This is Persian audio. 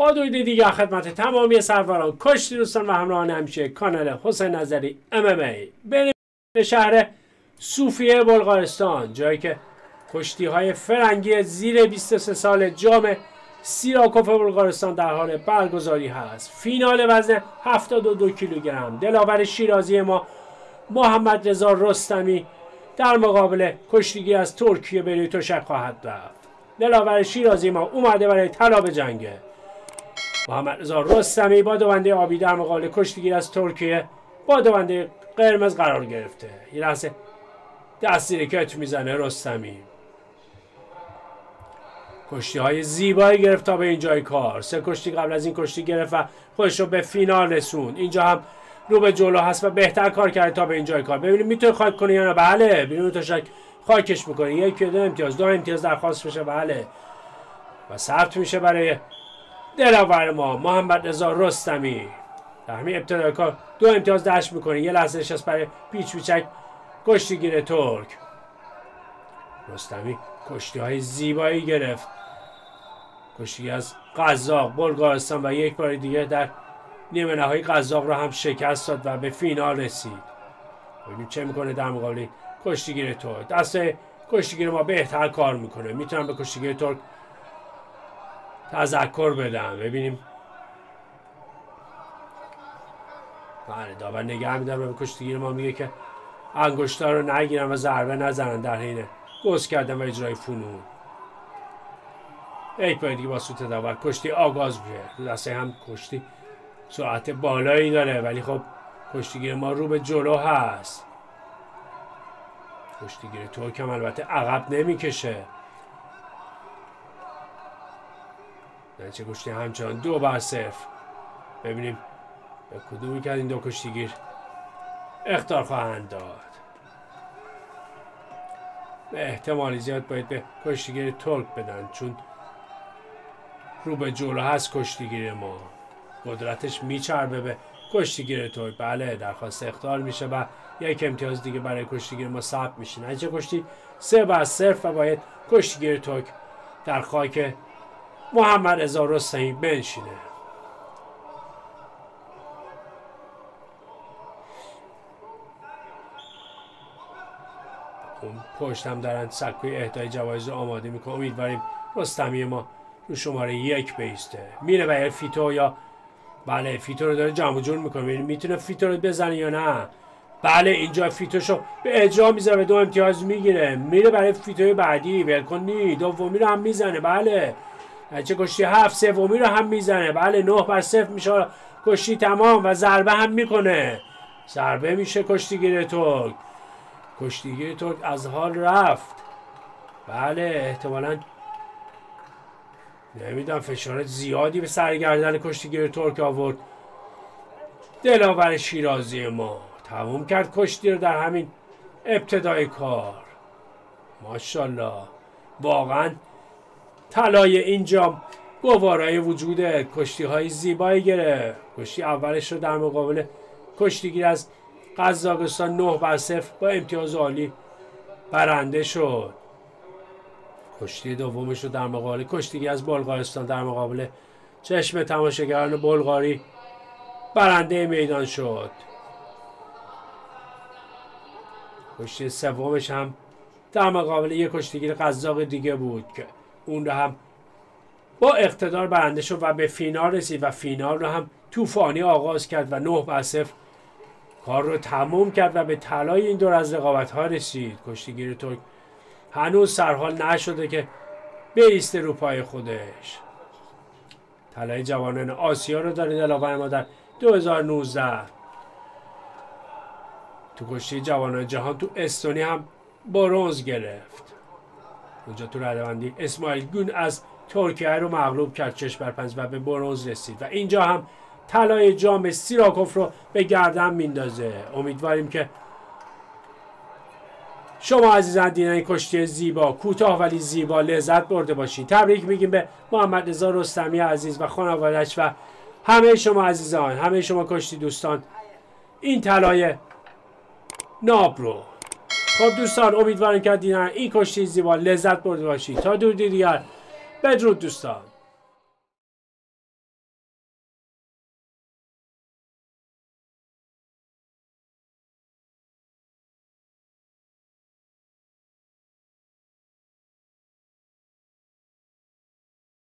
با درود دیگر خدمت تمامی سروران کشتی دوستان و همراهان همیشه کانال حسین نظری MMA. بریم به شهر صوفیه بلغارستان، جایی که کشتی های فرنگی زیر 23 سال جام سیراکوف بلغارستان در حال برگزاری هست. فینال وزن 72 کیلوگرم، دلاور شیرازی ما محمد رضا رستمی در مقابل کشتیگیر از ترکیه به روی تشک خواهد رفت. دلاور شیرازی ما اومده برای طلا به جنگه. محمد رضا رستمی با دونده آبی در مقابل کشتیگیر از ترکیه با دونده قرمز قرار گرفته. یه لحظه دست زیر کتف میزنه رستمی. کشتی های زیبایی گرفت تا به اینجای کار. 3 کشتی قبل از این کشتی گرفت و خودش رو به فینال رسوند. اینجا هم رو به جلو هست و بهتر کار کرده تا به اینجای کار. ببینیم میتونه خاک کنه یا نه. بله، ببینیم تشک خاکش میکنه. 1 2 امتیاز، 2 امتیاز درخواست بشه. بله، و ثبت میشه برای دلاور ما محمد رضا رستمی. در همین ابتدای کار 2 امتیاز دشت میکنه. یه لحظه نشست برای پیچ پیچک کشتیگیر ترک. رستمی کشتی های زیبایی گرفت. کشتی از قزاق بلغارستان و یک بار دیگه در نیمه نهایی قزاق رو هم شکست داد و به فینال رسید. ببینیم چه میکنه در مقابل کشتیگیر ترک. دست کشتیگیر ما بهتر کار میکنه. میتونم به کشتیگیر ترک تذکر بدم. ببینیم. بله، داور نگه میدارم به کشتیگیر ما، میگه که انگشتار رو نگیرن و ضربه نزنن در حین گوز کردن و اجرای فنون. یک بار دیگه با سوت داور کشتی آغاز میشه. دسته هم کشتی سرعت بالایی داره، ولی خب کشتیگیر ما رو به جلو هست. کشتیگیر ترک هم البته عقب نمیکشه. چه کشتی همچنان 2-0. ببینیم به کدومی که از این دو کشتیگیر اخطار خواهند داد. به احتمال زیاد باید به کشتیگیر ترک بدن، چون رو به جلو هست کشتیگیر ما. قدرتش میچربه به کشتیگیر ترک. بله، درخواست اخطار میشه و 1 امتیاز دیگه برای کشتیگیر ما ثبت میشه. نتیجه کشتی 3-0 و باید کشتیگیر ترک در خاک محمد رضا رستمی بنشینه. پشت هم دارن سکوی اهدای جوایز رو آماده میکنه. امیدواریم رستمی ما رو شماره 1 بیسته. میره برای فیتو یا بله، فیتو رو داره جمع جور میکنه. میتونه فیتو رو بزنه یا نه. بله، اینجا فیتوشو به اجرا میذاره، به 2 امتیاز میگیره. میره برای فیتوی بعدی. ولکنی دومی رو هم میزنه. بله، چه کشتی 7 سومی رو هم میزنه. بله، 9-0 میشه کشتی تمام و ضربه هم میکنه. ضربه میشه کشتیگیر ترک. کشتیگیر ترک از حال رفت. بله، احتمالاً نمیدونم فشارات زیادی به سرگردن کشتیگیر ترک آورد. دلاور شیرازی ما تموم کرد کشتی رو در همین ابتدای کار. ماشاءالله، واقعا طلای اینجا گوارای وجود کشتی های زیبایی گرفت. کشتی اولش رو در مقابل کشتیگیر از قزاقستان 9-0 با امتیاز عالی برنده شد. کشتی دومش رو در مقابل کشتیگیر از بلغارستان در مقابل چشم تماشاگران بلغاری برنده میدان شد. کشتی سومش هم در مقابل یک کشتیگیر قزاق دیگه بود که اون رو هم با اقتدار برنده شد و به فینال رسید و فینال رو هم طوفانی آغاز کرد و 9-0 کار رو تموم کرد و به طلای این دور از رقابت ها رسید. کشتیگیر ترک هنوز سرحال نشده که بیسته رو پای خودش. طلای جوانان آسیا رو داره دلاور ما در 2019. تو کشتی جوانان جهان تو استونی هم برنز گرفت. اونجا تو رده‌بندی اسماعیل گون از ترکیه رو مغلوب کرد 6-5 و به برنز رسید و اینجا هم طلای جام سیراکوف رو به گردن میندازه. امیدواریم که شما عزیزان دیدن این کشتی زیبا، کوتاه ولی زیبا، لذت برده باشید. تبریک میگیم به محمد رضا رستمی عزیز و خانواده‌اش و همه شما عزیزان، همه شما کشتی دوستان این طلای ناب رو. خب دوستان، امیدوارم که دیدن این کشتی زیبا لذت برده باشید. تا دور دیگر، بدرود دوستان.